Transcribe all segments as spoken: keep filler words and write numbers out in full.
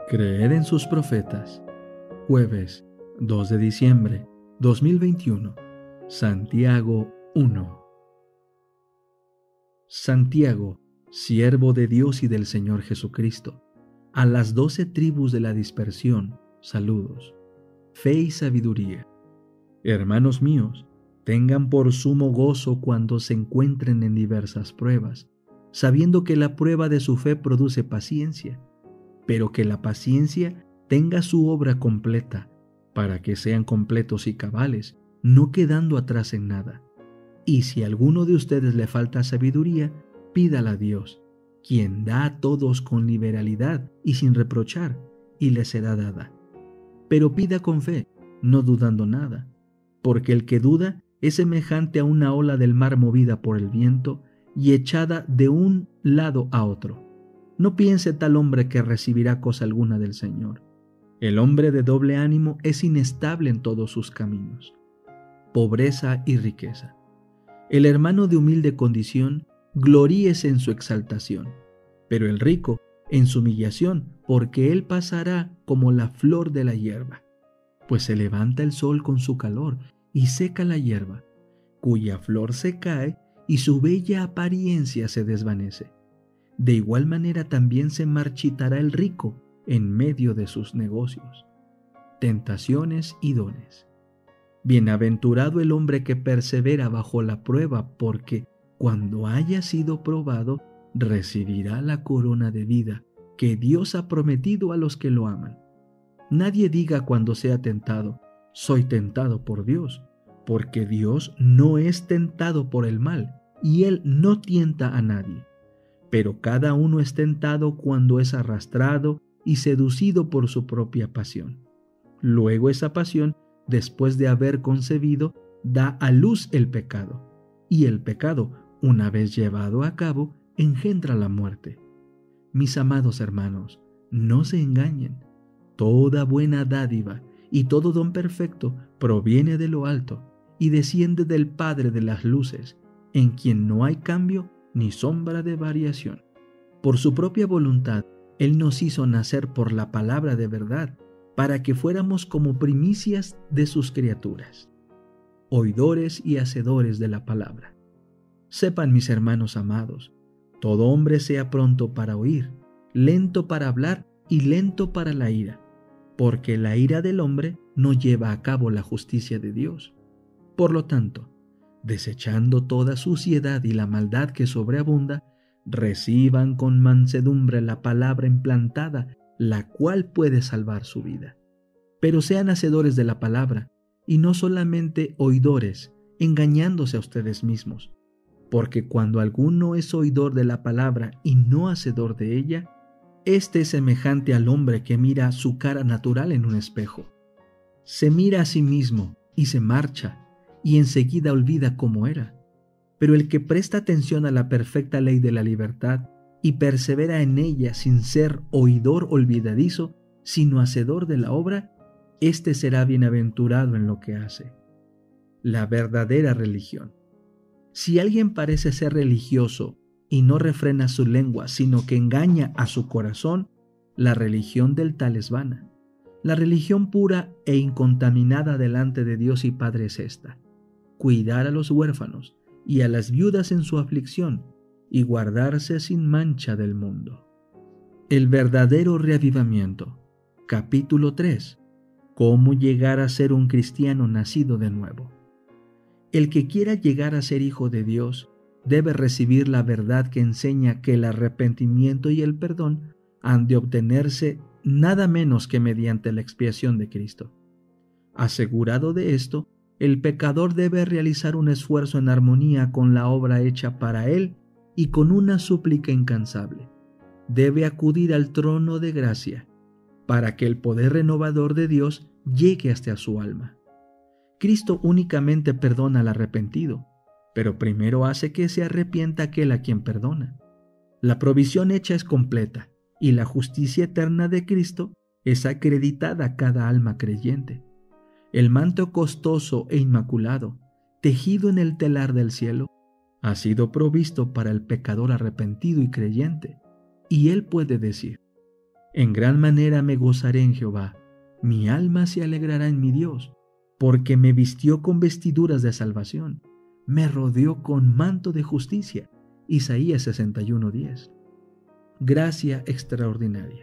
Creed en sus profetas. Jueves dos de diciembre dos mil veintiuno. Santiago uno. Santiago, siervo de Dios y del Señor Jesucristo, a las doce tribus de la dispersión, saludos. Fe y sabiduría. Hermanos míos, tengan por sumo gozo cuando se encuentren en diversas pruebas, sabiendo que la prueba de su fe produce paciencia, pero que la paciencia tenga su obra completa, para que sean completos y cabales, no quedando atrás en nada. Y si a alguno de ustedes le falta sabiduría, pídala a Dios, quien da a todos con liberalidad y sin reprochar, y le será dada. Pero pida con fe, no dudando nada, porque el que duda es semejante a una ola del mar movida por el viento y echada de un lado a otro. No piense tal hombre que recibirá cosa alguna del Señor. El hombre de doble ánimo es inestable en todos sus caminos. Pobreza y riqueza. El hermano de humilde condición gloríese en su exaltación, pero el rico en su humillación, porque él pasará como la flor de la hierba, pues se levanta el sol con su calor y seca la hierba, cuya flor se cae y su bella apariencia se desvanece. De igual manera también se marchitará el rico en medio de sus negocios. Tentaciones y dones. Bienaventurado el hombre que persevera bajo la prueba, porque cuando haya sido probado, recibirá la corona de vida que Dios ha prometido a los que lo aman. Nadie diga cuando sea tentado, soy tentado por Dios, porque Dios no es tentado por el mal, y Él no tienta a nadie. Pero cada uno es tentado cuando es arrastrado y seducido por su propia pasión. Luego esa pasión, después de haber concebido, da a luz el pecado, y el pecado, una vez llevado a cabo, engendra la muerte. Mis amados hermanos, no se engañen. Toda buena dádiva y todo don perfecto proviene de lo alto y desciende del Padre de las luces, en quien no hay cambio ni sombra de variación. Por su propia voluntad, Él nos hizo nacer por la palabra de verdad, para que fuéramos como primicias de sus criaturas, oidores y hacedores de la palabra. Sepan, mis hermanos amados, todo hombre sea pronto para oír, lento para hablar y lento para la ira, porque la ira del hombre no lleva a cabo la justicia de Dios. Por lo tanto, desechando toda suciedad y la maldad que sobreabunda, reciban con mansedumbre la palabra implantada, la cual puede salvar su vida. Pero sean hacedores de la palabra, y no solamente oidores, engañándose a ustedes mismos. Porque cuando alguno es oidor de la palabra y no hacedor de ella, éste es semejante al hombre que mira su cara natural en un espejo. Se mira a sí mismo y se marcha, y enseguida olvida cómo era. Pero el que presta atención a la perfecta ley de la libertad y persevera en ella sin ser oidor olvidadizo, sino hacedor de la obra, éste será bienaventurado en lo que hace. La verdadera religión. Si alguien parece ser religioso y no refrena su lengua, sino que engaña a su corazón, la religión del tal es vana. La religión pura e incontaminada delante de Dios y Padre es esta: cuidar a los huérfanos y a las viudas en su aflicción, y guardarse sin mancha del mundo. El verdadero reavivamiento. Capítulo tres. Cómo llegar a ser un cristiano nacido de nuevo. El que quiera llegar a ser hijo de Dios debe recibir la verdad que enseña que el arrepentimiento y el perdón han de obtenerse nada menos que mediante la expiación de Cristo. Asegurado de esto, el pecador debe realizar un esfuerzo en armonía con la obra hecha para él y con una súplica incansable. Debe acudir al trono de gracia para que el poder renovador de Dios llegue hasta su alma. Cristo únicamente perdona al arrepentido, pero primero hace que se arrepienta aquel a quien perdona. La provisión hecha es completa y la justicia eterna de Cristo es acreditada a cada alma creyente. El manto costoso e inmaculado, tejido en el telar del cielo, ha sido provisto para el pecador arrepentido y creyente, y él puede decir: En gran manera me gozaré en Jehová, mi alma se alegrará en mi Dios, porque me vistió con vestiduras de salvación, me rodeó con manto de justicia. Isaías sesenta y uno diez. Gracia extraordinaria.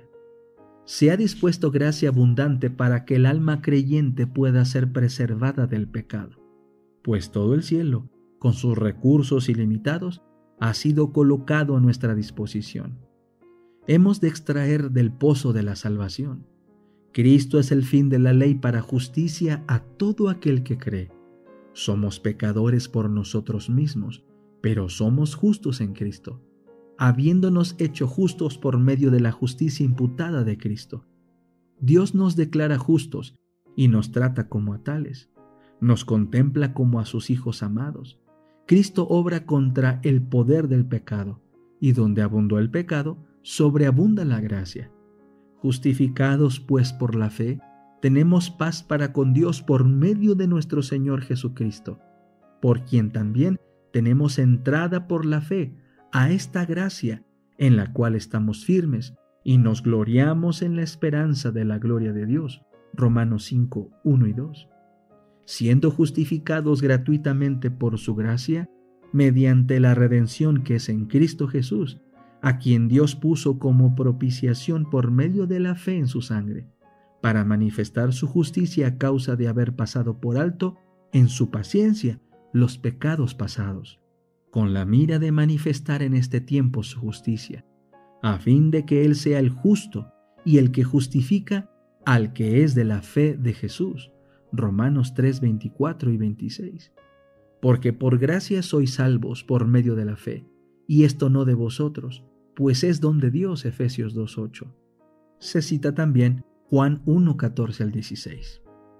Se ha dispuesto gracia abundante para que el alma creyente pueda ser preservada del pecado, pues todo el cielo, con sus recursos ilimitados, ha sido colocado a nuestra disposición. Hemos de extraer del pozo de la salvación. Cristo es el fin de la ley para justicia a todo aquel que cree. Somos pecadores por nosotros mismos, pero somos justos en Cristo, habiéndonos hecho justos por medio de la justicia imputada de Cristo. Dios nos declara justos y nos trata como a tales. Nos contempla como a sus hijos amados. Cristo obra contra el poder del pecado, y donde abundó el pecado, sobreabunda la gracia. Justificados pues por la fe, tenemos paz para con Dios por medio de nuestro Señor Jesucristo, por quien también tenemos entrada por la fe a esta gracia en la cual estamos firmes y nos gloriamos en la esperanza de la gloria de Dios. Romanos cinco, uno y dos. Siendo justificados gratuitamente por su gracia, mediante la redención que es en Cristo Jesús, a quien Dios puso como propiciación por medio de la fe en su sangre, para manifestar su justicia a causa de haber pasado por alto en su paciencia los pecados pasados, con la mira de manifestar en este tiempo su justicia, a fin de que Él sea el justo y el que justifica al que es de la fe de Jesús. Romanos tres, veinticuatro y veintiséis. Porque por gracia sois salvos por medio de la fe, y esto no de vosotros, pues es don de Dios. Efesios dos, ocho. Se cita también Juan uno, catorce al dieciséis.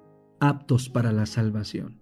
Aptos para la salvación.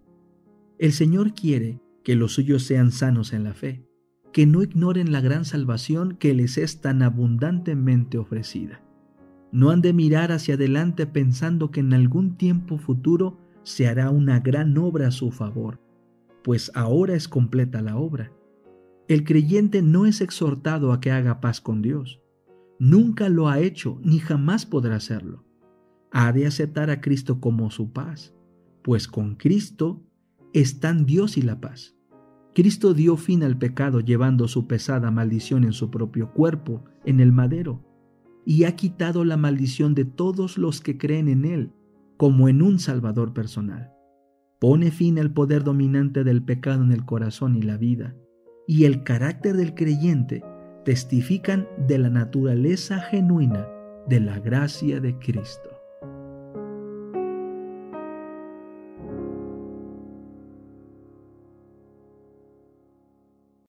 El Señor quiere que los suyos sean sanos en la fe, que no ignoren la gran salvación que les es tan abundantemente ofrecida. No han de mirar hacia adelante pensando que en algún tiempo futuro se hará una gran obra a su favor, pues ahora es completa la obra. El creyente no es exhortado a que haga paz con Dios. Nunca lo ha hecho ni jamás podrá hacerlo. Ha de aceptar a Cristo como su paz, pues con Cristo están Dios y la paz. Cristo dio fin al pecado llevando su pesada maldición en su propio cuerpo en el madero, y ha quitado la maldición de todos los que creen en Él, como en un Salvador personal. Pone fin al poder dominante del pecado en el corazón y la vida, y el carácter del creyente testifican de la naturaleza genuina de la gracia de Cristo.